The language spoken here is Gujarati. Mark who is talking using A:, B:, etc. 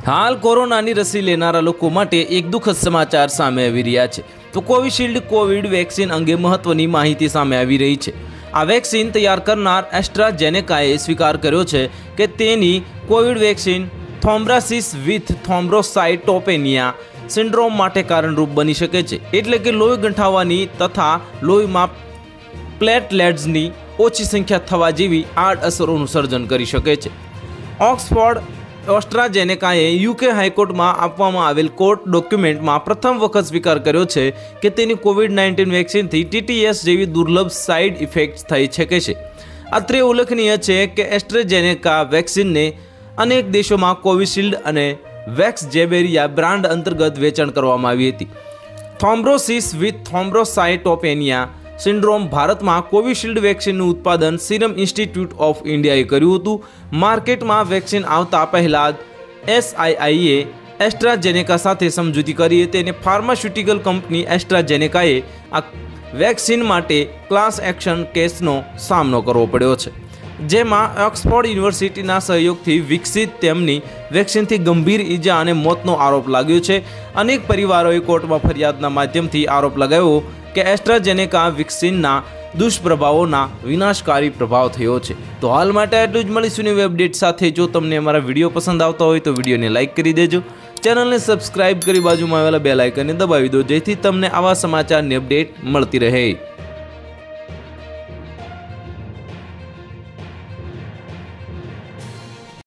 A: હાલ કોરોનાની રસી લેનારા લોકો માટે એક દુઃખદ સમાચાર સામે આવી રહ્યા છે। તો કોવિશિલ્ડ કોવિડ વેક્સિન અંગે મહત્વની માહિતી સામે આવી રહી છે। આ વેક્સિન તૈયાર કરનાર એસ્ટ્રાઝેનેકાએ સ્વીકાર કર્યો છે કે તેની Covid vaccine thrombosis with thrombocytopenia syndrome માટે કારણરૂપ બની શકે છે, એટલે કે લોહી ગંઠાવાની તથા લોહીમાં પ્લેટલેટ્સની ઓછી સંખ્યા થવા જેવી આડઅસરોનું સર્જન કરી શકે છે। ઓક્સફોર્ડ એસ્ટ્રાઝેનેકાએ યુકે હાઈકોર્ટમાં આપવામાં આવેલ કોર્ટ ડોક્યુમેન્ટમાં પ્રથમ વખત સ્વીકાર કર્યો છે કે તેની કોવિડ-19 વેક્સિનથી ટીટીએસ જેવી દુર્લભ સાઇડ ઇફેક્ટ્સ થઈ શકે છે। અત્રે ઉલ્લેખનીય છે કે એસ્ટ્રાઝેનેકા વેક્સિનને અનેક દેશોમાં કોવિશિલ્ડ અને વેક્સજેબેરિયા બ્રાન્ડ અંતર્ગત વેચાણ કરવામાં આવી હતી। થોમ્બ્રોસિસ વિથ થ્રોમ્બોસાઇટોપેનિયા સિન્ડ્રોમ ભારતમાં કોવિશિલ્ડ વેક્સિનનું ઉત્પાદન સિરમ ઇન્સ્ટિટ્યૂટ ઓફ ઇન્ડિયાએ કર્યું હતું। માર્કેટમાં વેક્સિન આવતા પહેલા જ એસઆઈઆઈએ એસ્ટ્રાઝેનેકા સાથે સમજૂતી કરી હતી અને ફાર્માસ્યુટિકલ કંપની એસ્ટ્રાઝેનેકાએ આ વેક્સિન માટે ક્લાસ એક્શન કેસનો સામનો કરવો પડ્યો છે, જેમાં ઓક્સફોર્ડ યુનિવર્સિટીના સહયોગથી વિકસિત તેમની વેક્સિનથી ગંભીર ઈજા અને મોતનો આરોપ લાગ્યો છે। અનેક પરિવારોએ કોર્ટમાં ફરિયાદના માધ્યમથી આરોપ લગાવ્યો કે એસ્ટ્રાઝેનેકા વેક્સિનના દુષ્પ્રભાવોના વિનાશકારી પ્રભાવ થયો છે। તો હાલ માટે આટલું જ, મળીશું નવી અપડેટ સાથે। જો તમને અમારા વિડીયો પસંદ આવતા હોય તો વિડીયોને લાઇક કરી દેજો, ચેનલને સબસ્ક્રાઇબ કરી બાજુમાં આવેલા બેલ આઇકનને દબાવી દો, જેથી તમને આવા સમાચારની અપડેટ મળતી રહે।